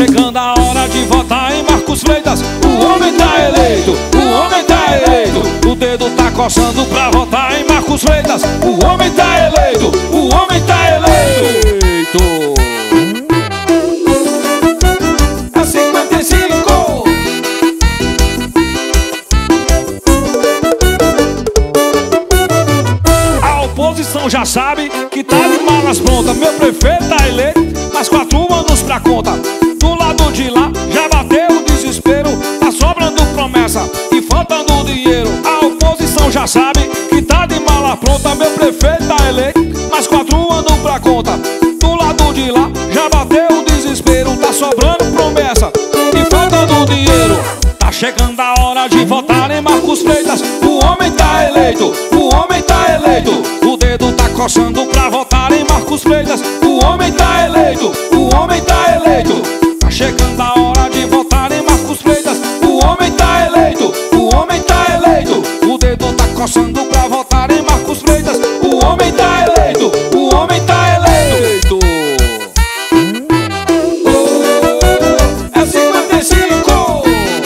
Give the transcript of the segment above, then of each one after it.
chegando a hora de votar em Marcos Freitas. O homem tá eleito, o homem tá eleito. O dedo tá coçando pra votar em Marcos Freitas. O homem tá eleito, o homem tá eleito. É 55. A oposição já sabe que tá de malas prontas. Meu prefeito tá eleito, mais 4 anos pra conta. Do lado de lá já bateu o desespero. Tá sobrando promessa e faltando dinheiro. A oposição já sabe que tá de mala pronta. Meu prefeito tá eleito, mais 4 anos pra conta. Do lado de lá já bateu o desespero. Tá sobrando promessa e faltando dinheiro. Tá chegando a hora de votar em Marcos Freitas. O homem tá eleito, o homem tá eleito. O dedo tá coçando pra votar em Marcos Freitas. O homem tá eleito, o homem tá eleito. Tá chegando a hora de votar em Marcos Freitas. O homem tá eleito, o homem tá eleito. O dedo tá coçando pra votar em Marcos Freitas. O homem tá eleito, o homem tá eleito. É 55.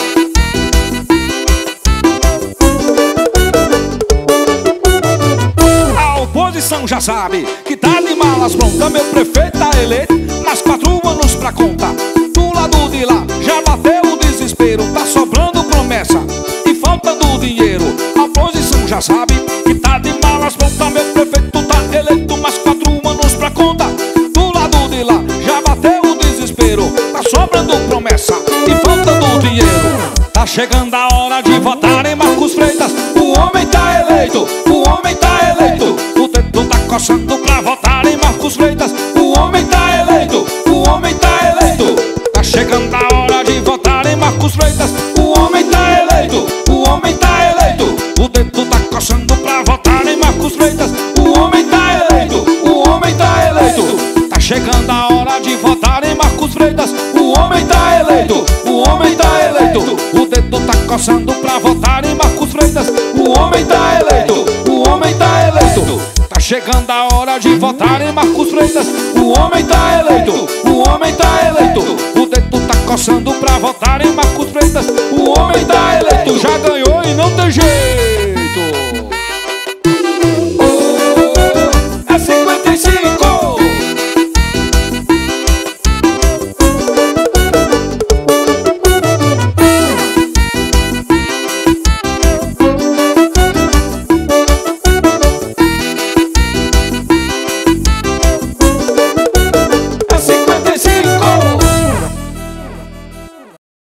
A oposição já sabe que tá de malas prontas. Meu prefeito tá eleito, mais 4 anos pra conta. Do lado de lá já bateu o desespero. Tá sobrando promessa e faltando dinheiro. A oposição já sabe que tá de malas prontas. Meu prefeito tá eleito, mais 4 anos pra conta. Do lado de lá já bateu o desespero. Tá sobrando promessa e faltando dinheiro. Tá chegando a hora de votar em Marcos Freitas. O homem tá eleito, o homem tá eleito. O dedo tá coçando pra votar em Marcos Freitas. O homem tá eleito, o homem tá eleito. Tá chegando a hora de votar em Marcos Freitas. O homem tá eleito, o homem tá eleito. O dedo tá coçando pra votar em Marcos Freitas. O homem tá eleito, o homem tá eleito. Tá chegando a hora de votar em Marcos Freitas. O homem tá eleito, o homem tá eleito. O dedo tá coçando pra votar em Marcos Freitas. O homem tá eleito, o homem tá eleito. Tá chegando a hora de votar em Marcos Freitas. O homem tá eleito, o homem tá eleito. O dedo tá coçando pra votar em Marcos Freitas. O homem tá